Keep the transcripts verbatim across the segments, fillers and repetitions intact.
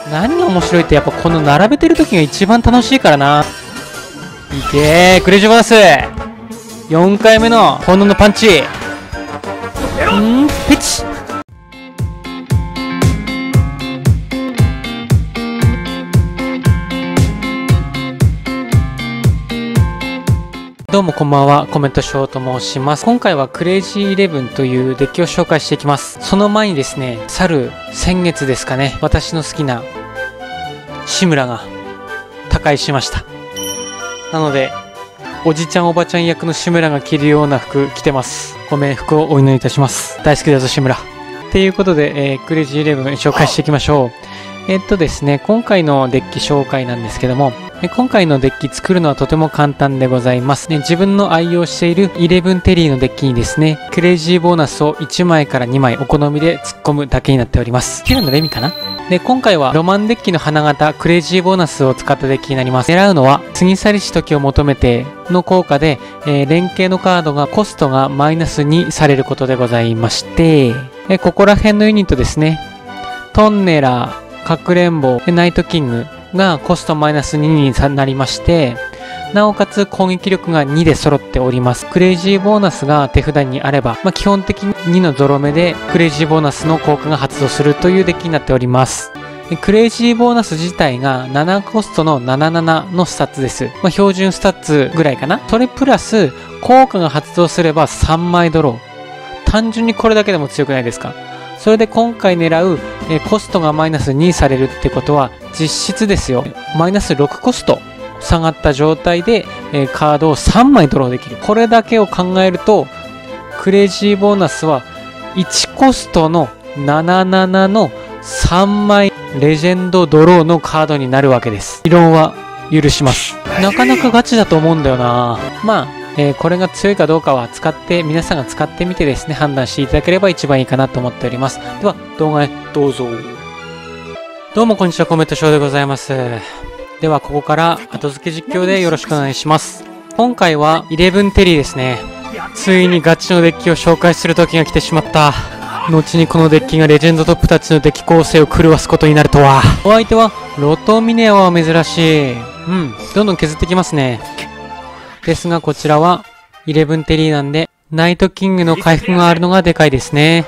何が面白いってやっぱこの並べてる時が一番楽しいからな。いけー、クレイジーボーナスよんかいめの炎のパンチ。んー、ピチ。どうもこんばんは、コメントショーと申します。今回はクレイジーイレブンというデッキを紹介していきます。その前にですね、去る先月ですかね、私の好きな志村が他界しました。なので、おじちゃんおばちゃん役の志村が着るような服着てます。ご冥福をお祈りいたします。大好きだぞ志村。っていうことで、えー、クレイジーイレブン紹介していきましょう。えー、っとですね、今回のデッキ紹介なんですけども、今回のデッキ作るのはとても簡単でございます。ね、自分の愛用しているイレブンテリーのデッキにですね、クレイジーボーナスをいちまいからにまいお好みで突っ込むだけになっております。平野レミかな。で、今回はロマンデッキの花形クレイジーボーナスを使ったデッキになります。狙うのは、過ぎ去りし時を求めての効果で、えー、連携のカードがコストがマイナスにされることでございまして、えここら辺のユニットですね。トンネラー、かくれんぼ、ナイトキングがコストマイナスにになりまして、なおかつ攻撃力がにで揃っております。クレイジーボーナスが手札にあれば、まあ、基本的ににのゾロ目でクレイジーボーナスの効果が発動するというデッキになっております。クレイジーボーナス自体がななコストのななななのスタッツです。まあ、標準スタッツぐらいかな。それプラス効果が発動すればさんまいドロー。単純にこれだけでも強くないですか。それで今回狙う、えコストがマイナスにされるってことは実質ですよ。マイナスろくコスト下がった状態で、えカードをさんまいドローできる。これだけを考えると、クレイジーボーナスはいちコストのななななのさんまいレジェンドドローのカードになるわけです。異論は許します。なかなかガチだと思うんだよな。まあ、えー、これが強いかどうかは使って、皆さんが使ってみてですね、判断していただければ一番いいかなと思っております。では、動画へどうぞ。どうもこんにちは、コメントショーでございます。では、ここから後付け実況でよろしくお願いします。今回はイレブンテリーですね。ついにガチのデッキを紹介する時が来てしまった。後にこのデッキがレジェンドトップたちのデッキ構成を狂わすことになるとは。お相手はロトミネアは珍しい。うん、どんどん削ってきますね。ですがこちらはイレブンテリーなんでナイトキングの回復があるのがでかいですね。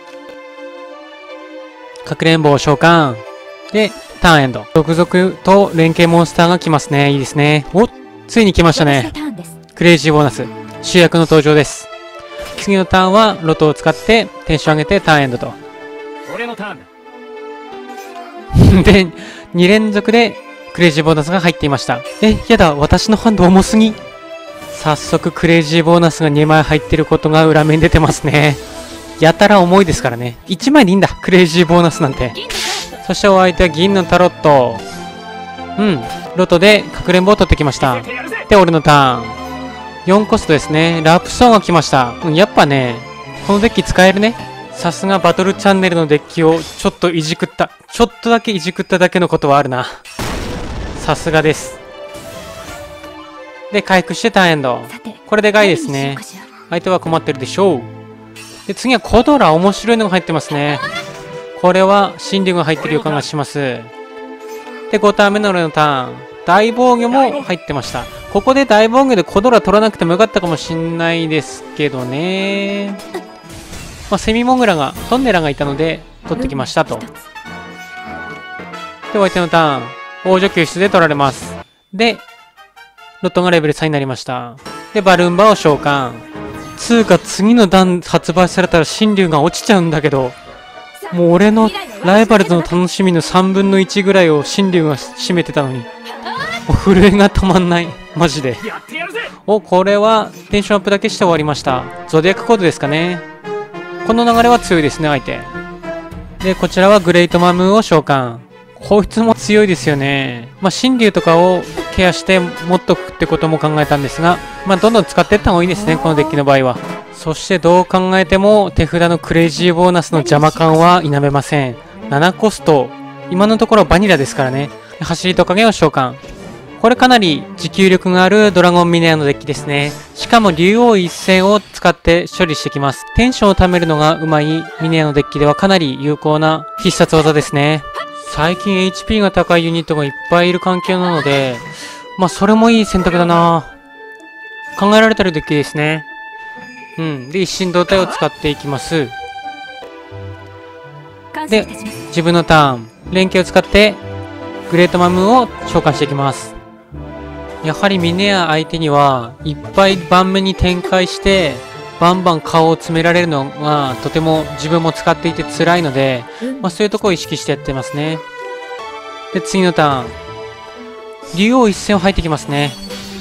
かくれんぼを召喚でターンエンド。続々と連携モンスターが来ますね。いいですね。お、ついに来ましたね。クレイジーボーナス主役の登場です。次のターンはロトを使ってテンション上げてターンエンドと。俺のターンでに連続でクレイジーボーナスが入っていました。え、やだ、私のハンド重すぎ。早速クレイジーボーナスがにまい入ってることが裏面に出てますね。やたら重いですからね。いちまいでいいんだ、クレイジーボーナスなんて。そしてお相手は銀のタロット。うん、ロトでかくれんぼを取ってきました。で、俺のターン。よんコストですね。ラプソーンが来ました。うん、やっぱね、このデッキ使えるね。さすがバトルチャンネルのデッキをちょっといじくった。ちょっとだけいじくっただけのことはあるな。さすがです。で、回復してターンエンド。これでかいですね。相手は困ってるでしょう。で、次はコドラ。面白いのが入ってますね。これは神竜が入ってる予感がします。で、ごターン目の俺のターン。大防御も入ってました。ここで大防御でコドラ取らなくてもよかったかもしんないですけどね。まあ、セミモグラが、トンネラがいたので取ってきましたと。で、お相手のターン。大除救出で取られます。で、ロットがレベルさんになりました。で、バルーンバーを召喚。つうか次の弾発売されたら神竜が落ちちゃうんだけど、もう俺のライバルズの楽しみのさんぶんのいちぐらいを神竜が占めてたのに、もう震えが止まんない。マジで。お、これはテンションアップだけして終わりました。ゾディアックコードですかね。この流れは強いですね、相手。で、こちらはグレートマムーを召喚。こいつも強いですよね。まあ、神竜とかをケアして持っとくってことも考えたんですが、まあ、どんどん使っていった方がいいですね、このデッキの場合は。そしてどう考えても手札のクレイジーボーナスの邪魔感は否めません。ななコスト。今のところバニラですからね。走りトカゲを召喚。これかなり持久力があるドラゴンミネアのデッキですね。しかも竜王一戦を使って処理してきます。テンションを貯めるのがうまいミネアのデッキではかなり有効な必殺技ですね。 最近 エイチピー が高いユニットがいっぱいいる環境なので、まあそれもいい選択だな。考えられてるデッキですね。うん。で、一心同体を使っていきます。で、自分のターン、連携を使って、グレートマムーンを召喚していきます。やはりミネア相手には、いっぱい盤面に展開して、バンバン顔を詰められるのが、とても自分も使っていて辛いので、まあそういうところを意識してやってますね。で、次のターン。竜王一戦を入ってきますね。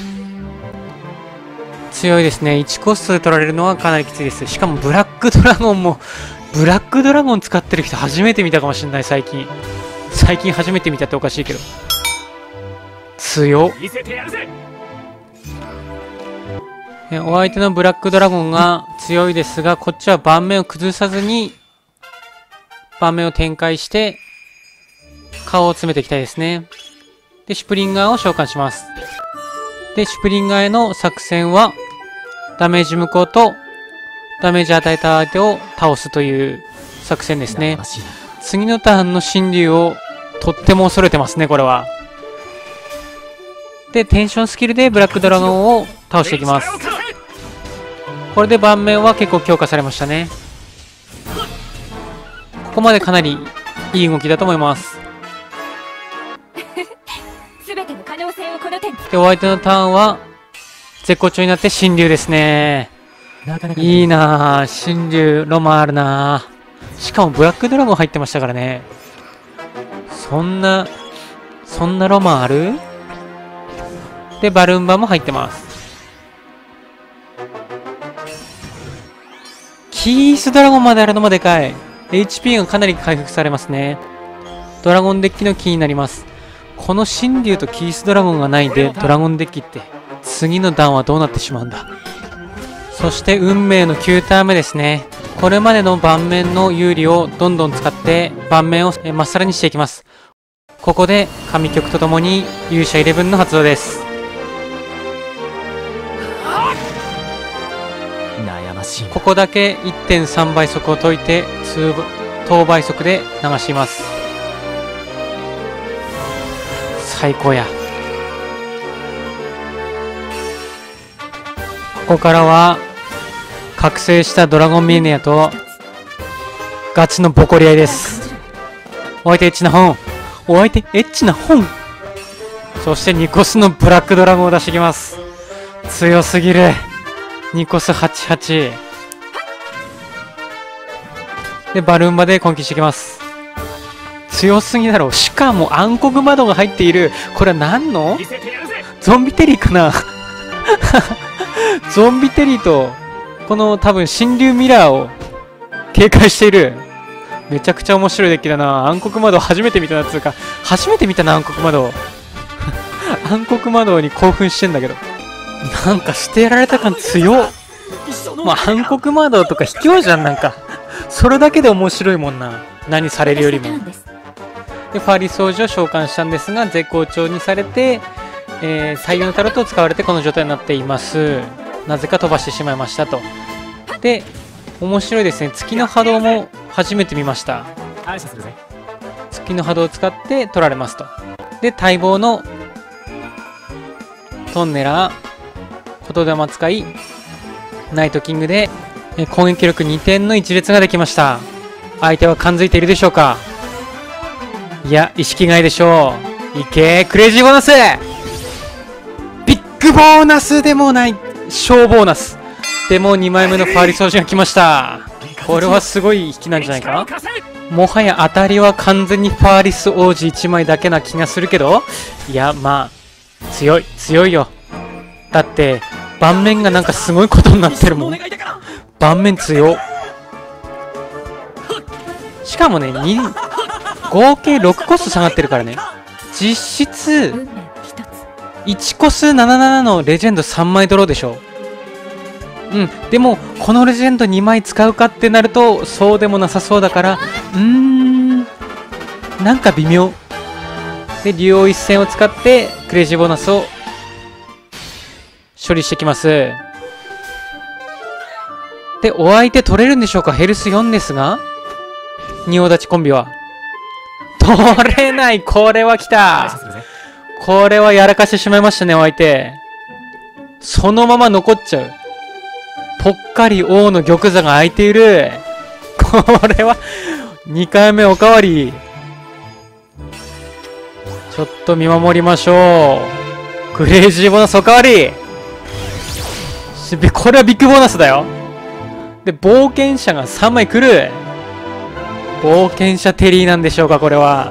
強いですね。いちコストで取られるのはかなりきついです。しかもブラックドラゴンも、ブラックドラゴン使ってる人初めて見たかもしれない、最近。最近初めて見たっておかしいけど。強っ。お相手のブラックドラゴンが強いですが、こっちは盤面を崩さずに、盤面を展開して、顔を詰めていきたいですね。で、シュプリンガーを召喚します。で、シュプリンガーへの作戦は、ダメージ無効と、ダメージ与えた相手を倒すという作戦ですね。次のターンの神竜をとっても恐れてますね、これは。で、テンションスキルでブラックドラゴンを倒していきます。これで盤面は結構強化されましたね。ここまでかなりいい動きだと思います。で、お相手のターンは絶好調になって神竜ですね。いいなぁ。神竜、ロマンあるなぁ。しかもブラックドラゴン入ってましたからね。そんな、そんなロマンある？で、バルーンバーも入ってます。キースドラゴンまであるのもでかい。エイチピー がかなり回復されますね。ドラゴンデッキのキーになります。この神竜とキースドラゴンがないで、ドラゴンデッキって、次の段はどうなってしまうんだ。そして運命のきゅうターン目ですね。これまでの盤面の有利をどんどん使って盤面をまっさらにしていきます。ここで神曲とともに勇者イレブンの発動です。ここだけ いってんさん 倍速を解いて等倍速で流します。最高や。ここからは覚醒したドラゴンミネアとガチのボコり合いです。お相手エッチな本、お相手エッチな本、そしてニコスのブラックドラゴンを出してきます。強すぎる。ニコスはちじゅうはちでバルーンバで攻撃してきます。強すぎだろう。しかも暗黒窓が入っている。これは何のゾンビテリーかなゾンビテリーとこの多分神竜ミラーを警戒している。めちゃくちゃ面白いデッキだな。暗黒窓初めて見たなっつうか、初めて見たな暗黒窓暗黒窓に興奮してんだけど、なんか捨てやられた感強っ。まあ暗黒窓とか卑怯じゃん。なんかそれだけで面白いもんな、何されるよりも。でファーリ掃除を召喚したんですが絶好調にされて、えー、太陽のタロットを使われてこの状態になっています。なぜか飛ばしてしまいましたと。で面白いですね。月の波動も初めて見ました。月の波動を使って取られますと。で待望のトンネラー、言霊使い、ナイトキングでえ攻撃力にてんの一列ができました。相手は感づいているでしょうか。いや意識外でしょう。いけークレイジーボーナス、ビッグボーナスでもない小ボーナスでもにまいめのファーリ掃除が来ました。これはすごい引きなんじゃないか。もはや当たりは完全にファーリス王子いちまいだけな気がするけど、いやまあ強い強いよ。だって盤面がなんかすごいことになってるもん。盤面強。しかもねに合計ろくコスト下がってるからね。実質いちコスななじゅうななのレジェンドさんまいドローでしょ。うんでもこのレジェンドにまい使うかってなるとそうでもなさそうだから、うーんなんか微妙で竜王一戦を使ってクレイジーボーナスを処理してきます。でお相手取れるんでしょうか。ヘルスよんですが仁王立ちコンビは取れない。これは来た。これはやらかしてしまいましたね、お相手。そのまま残っちゃう。ぽっかり王の玉座が空いている。これは、にかいめおかわり。ちょっと見守りましょう。クレイジーボーナスおかわり。これはビッグボーナスだよ。で、冒険者がさんまい来る。冒険者テリーなんでしょうか、これは。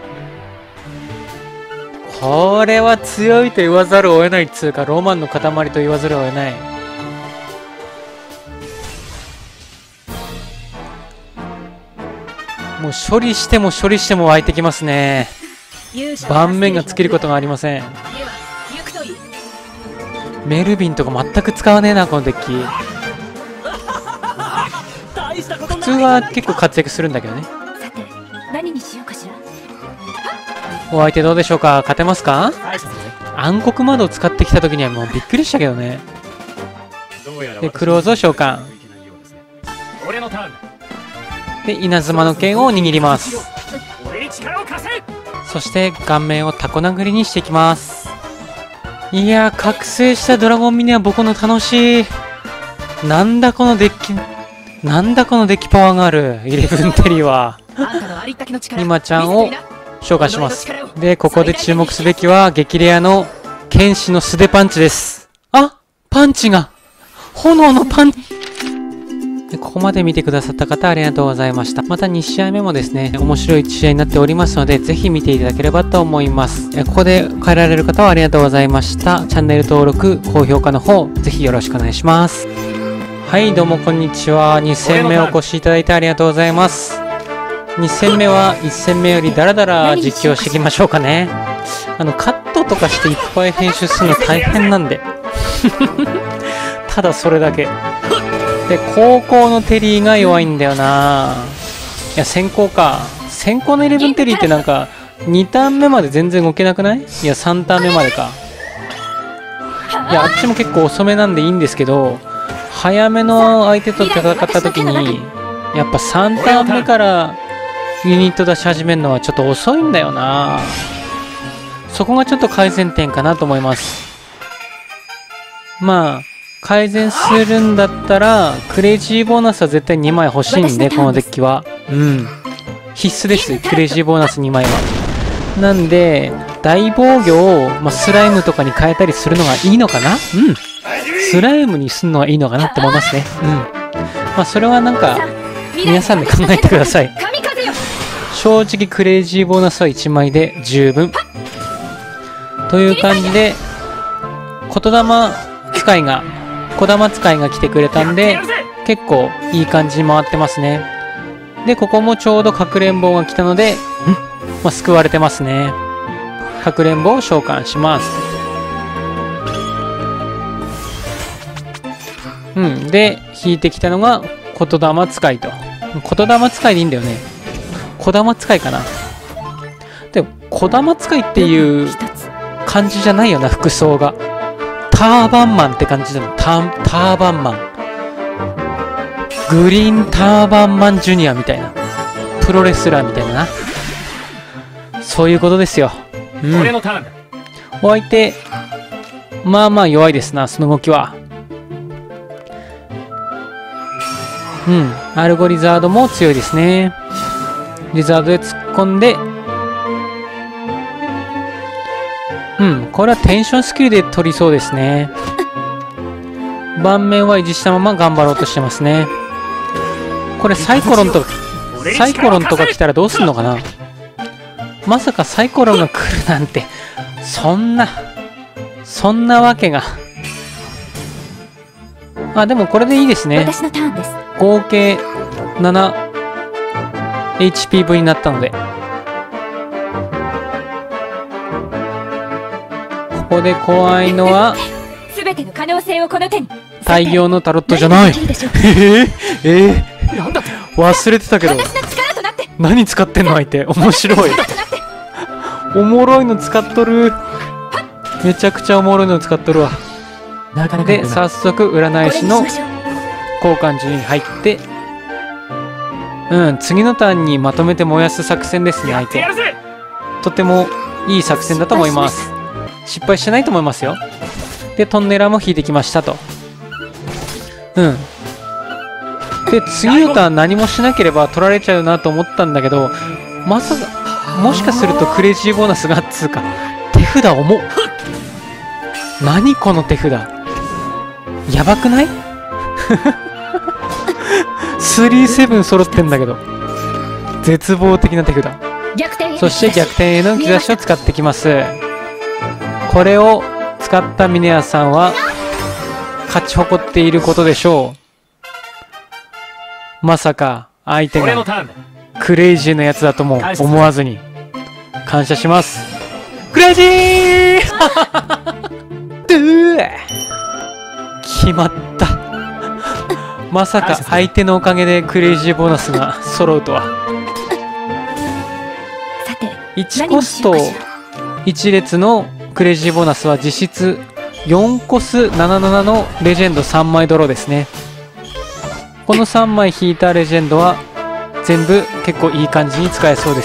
これは強いと言わざるを得ないっつうか、ロマンの塊と言わざるを得ない。もう処理しても処理しても湧いてきますね。盤面が尽きることがありません。メルビンとか全く使わねえな、このデッキ。普通は結構活躍するんだけどね。 さて、何にしようかしら。 お相手どうでしょうか。勝てますか。暗黒窓を使ってきた時にはもうびっくりしたけどね。で、クローズを召喚。で、稲妻の剣を握ります。そして顔面をタコ殴りにしていきます。いやー、覚醒したドラゴンミニは僕の楽しい。なんだこのデッキ、なんだこのデッキパワーがあるイレブンテリーは。今ちゃんを召喚します。で、ここで注目すべきは激レアの剣士の素手パンチです。あ、パンチが炎のパンチ。でここまで見てくださった方ありがとうございました。またに試合目もですね、面白い試合になっておりますので、ぜひ見ていただければと思います。ここで変えられる方はありがとうございました。チャンネル登録、高評価の方、ぜひよろしくお願いします。はい、どうもこんにちは。に戦目お越しいただいてありがとうございます。に戦目はいち戦目よりダラダラ実況していきましょうかね。あの、カットとかしていっぱい編集するの大変なんで。ただそれだけ。で、後攻のテリーが弱いんだよな。いや、先行か。先行のイレブンテリーってなんか、にターン目まで全然動けなくない？いや、さんターン目までか。いや、あっちも結構遅めなんでいいんですけど、早めの相手と戦った時に、やっぱさんターン目からユニット出し始めるのはちょっと遅いんだよな。そこがちょっと改善点かなと思います。まあ、改善するんだったら、クレイジーボーナスは絶対にまい欲しいんで、このデッキは。うん。必須です、クレイジーボーナスにまいは。なんで、大防御を、まあ、スライムとかに変えたりするのがいいのかな。うん。スライムにするのはいいのかなって思いますね。うん。まあ、それはなんか、皆さんで考えてください。正直、クレイジーボーナスはいちまいで十分。という感じで、言霊使いが、小玉使いが来てくれたんで、結構いい感じに回ってますね。で、ここもちょうどかくれんぼうが来たので、まあ、救われてますね。かくれんぼうを召喚します。うん。で、引いてきたのが、言霊使いと。言霊使いでいいんだよね。小玉使いかな。でも、小玉使いっていう感じじゃないよな、服装が。ターバンマンって感じだもん。ター、ターバンマン。グリーンターバンマンジュニアみたいな。プロレスラーみたいなな。そういうことですよ。うん。お相手、まあまあ弱いですな、その動きは。うん。アルゴリザードも強いですね。リザードで突っ込んで、うん、これはテンションスキルで取りそうですね。盤面は維持したまま頑張ろうとしてますね。これサイコロンとか、サイコロンとか来たらどうすんのかな。まさかサイコロンが来るなんて、そんな、そんなわけが。あ、でもこれでいいですね。合計ななエイチピー 分になったので。ここで怖いのは大量のタロットじゃない。えー、えー、忘れてたけど何使ってんの相手。面白い。おもろいの使っとる。めちゃくちゃおもろいの使っとるわ。で早速占い師の交換順に入ってうん、次のターンにまとめて燃やす作戦ですね、相手。とてもいい作戦だと思います。失敗してないと思いますよ。で、トンネラーも引いてきましたと。うん。で、次のターン何もしなければ取られちゃうなと思ったんだけど、まさか、もしかするとクレイジーボーナスが、つうか、手札重っ。何この手札。やばくない ?スリーセブン 揃ってんだけど。絶望的な手札。そして逆転への兆しを使ってきます。これを使ったミネアさんは勝ち誇っていることでしょう。まさか相手がクレイジーなやつだとも思わずに感謝します。クレイジードゥー決まった。まさか相手のおかげでクレイジーボーナスが揃うとは。いちコストいち列のクレイジーボーナスは実質よんコスななななのレジェンドさんまいドローですね。このさんまい引いたレジェンドは全部結構いい感じに使えそうです。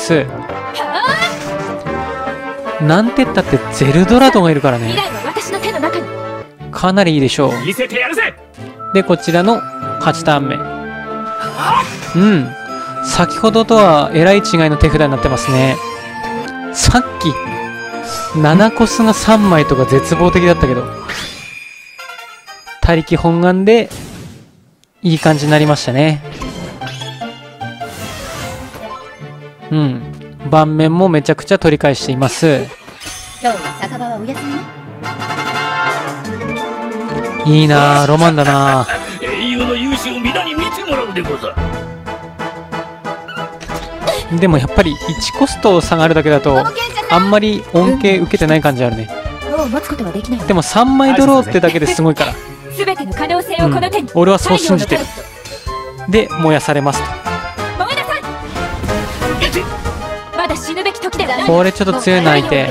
なんて言ったってゼルドラドがいるからね、かなりいいでしょう。で、こちらのはちターン目、うん先ほどとはえらい違いの手札になってますね。さっきななコスがさんまいとか絶望的だったけど、他力本願でいい感じになりましたね。うん、盤面もめちゃくちゃ取り返しています。 今日は酒場はお休み。 いいなぁ、ロマンだなぁ。 英雄の勇姿を皆に見てもらうでござる。 でもやっぱりいちコスト下がるだけだとあんまり恩恵受けてない感じあるね。でもさんまいドローってだけですごいから、 全ての可能性をこの手に、 うん、俺はそう信じてる。で燃やされますと。 燃えなさい。まだ死ぬべき時ではない。 これちょっと強いな相手。ん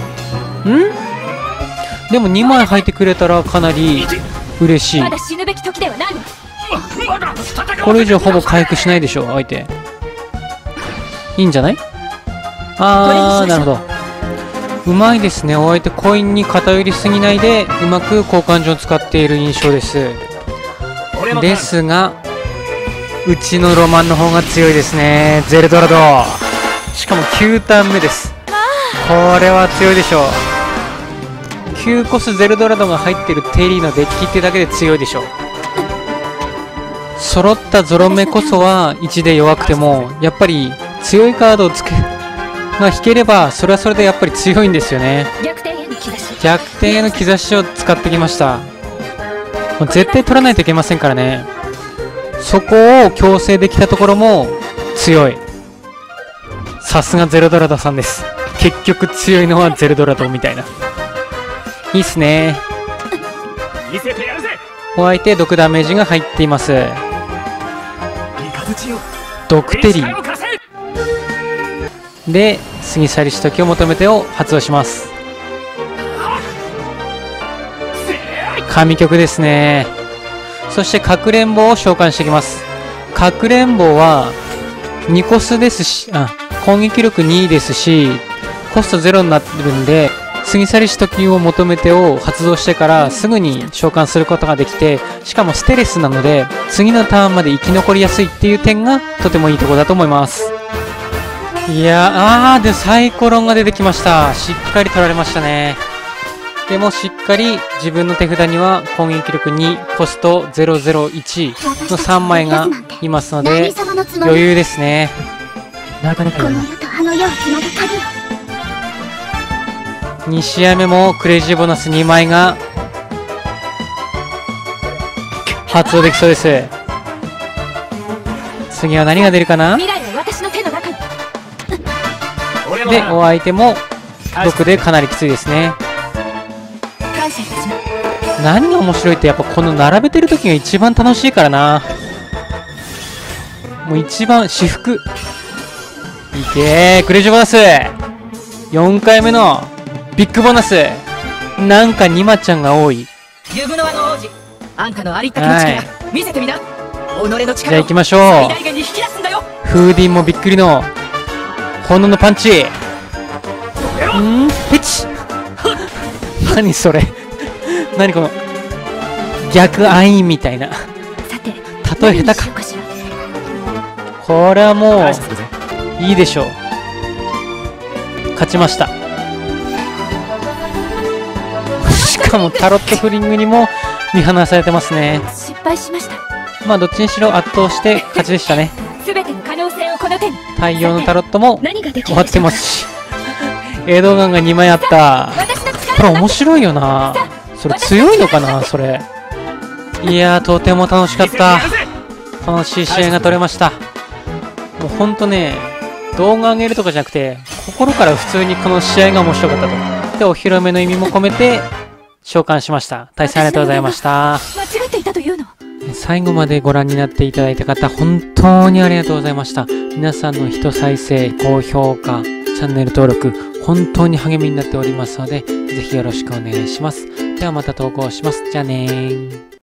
でもにまい入ってくれたらかなり嬉しい。 まだ死ぬべき時ではない。 これ以上ほぼ回復しないでしょ相手。いいんじゃない？あー、なるほど。うまいですね。お相手コインに偏りすぎないでうまく交換所を使っている印象です。ですがうちのロマンの方が強いですね。ゼルドラド、しかもきゅうターン目です。これは強いでしょう。きゅうコスゼルドラドが入っているテリーのデッキってだけで強いでしょう。揃ったゾロ目こそはいちで弱くてもやっぱり強いカードをつけが引ければそれはそれでやっぱり強いんですよね。 逆転への兆し。 逆転への兆しを使ってきました。もう絶対取らないといけませんからね。そこを強制できたところも強い。さすがゼルドラドさんです。結局強いのはゼルドラドみたいな。いいっすね。お相手毒ダメージが入っています。毒テリーで過ぎ去りし時を求めてを発動します。神曲ですね。そしてかくれんぼを召喚してきます。かくれんぼはにコスですし、あ攻撃力にですしコストゼロになってるんで、過ぎ去りし時を求めてを発動してからすぐに召喚することができて、しかもステレスなので次のターンまで生き残りやすいっていう点がとてもいいところだと思います。いやー、あーでサイコロンが出てきました。しっかり取られましたね。でもしっかり自分の手札には攻撃力にコストゼロゼロいちのさんまいがいますので余裕ですね。なかなかに試合目もクレイジーボーナスにまいが発動できそうです。次は何が出るかな。でお相手も毒でかなりきついですね。何が面白いってやっぱこの並べてる時が一番楽しいからな。もう一番至福いけー。クレイジーボーナスよんかいめのビッグボーナス。なんかニマちゃんが多い。 ユグノワの王子、あんたのありったけの力見せてみな。己の力をじゃあ行きましょう。 最大限に引き出すんだよ。 フーディンもびっくりの炎のパンチ。んーペチ何それ何この逆アインみたいな。 さて例え下手か。 何にしようかしら。 これはもういいでしょう。勝ちました。しかもタロットフリングにも見放されてますね。 失敗しました。 まあどっちにしろ圧倒して勝ちでしたね。 すべての可能性をこの手に。 太陽のタロットも何ができる終わってますし、エドガンがにまいあった。 私の力これ面白いよな。それ強いのかなそれ。いやーとても楽しかった。楽しい試合が取れました。もうほんとね、動画上げるとかじゃなくて心から普通にこの試合が面白かったと。でお披露目の意味も込めて召喚しました。対戦ありがとうございました。 間違っていたというの。 最後までご覧になっていただいた方本当にありがとうございました。皆さんの人再生、高評価、チャンネル登録本当に励みになっておりますので、ぜひよろしくお願いします。ではまた投稿します。じゃあねー。